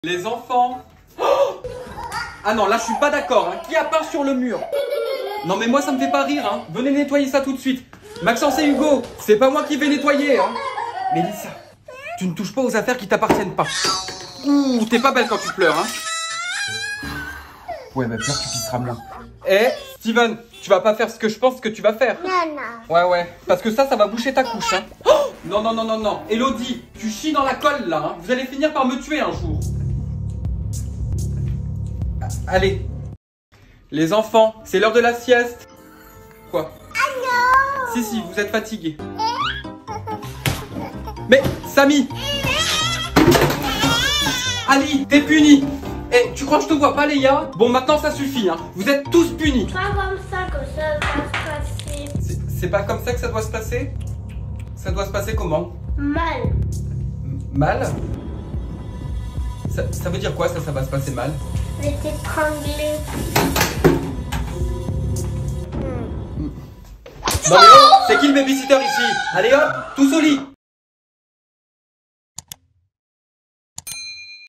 Les enfants. Oh, ah non, là je suis pas d'accord, hein. Qui a peint sur le mur? Non mais moi ça me fait pas rire, hein. Venez nettoyer ça tout de suite. Maxence et Hugo, c'est pas moi qui vais nettoyer, hein. Mélissa, tu ne touches pas aux affaires qui t'appartiennent pas. Ouh, t'es pas belle quand tu pleures, hein. Ouais, mais pleure, tu pisseras moins. Eh, Steven, tu vas pas faire ce que je pense que tu vas faire. Non, non. Ouais, parce que ça va boucher ta couche, hein. Oh, non. Elodie, tu chies dans la colle, là, hein. Vous allez finir par me tuer un jour. Allez. Les enfants, c'est l'heure de la sieste. Quoi? Ah non. Si, vous êtes fatigués. Mais, Samy! Ali, t'es puni! Eh, tu crois que je te vois pas, Léa? Bon, maintenant ça suffit, hein. Vous êtes tous punis. Pas comme ça que ça va se passer. C'est pas comme ça que ça doit se passer? Ça doit se passer comment? Mal. Mal? Ça veut dire quoi, ça va se passer mal? Je vais t'étrangler. Non mais oh, c'est qui le babysitter ici? Allez hop, tous au lit!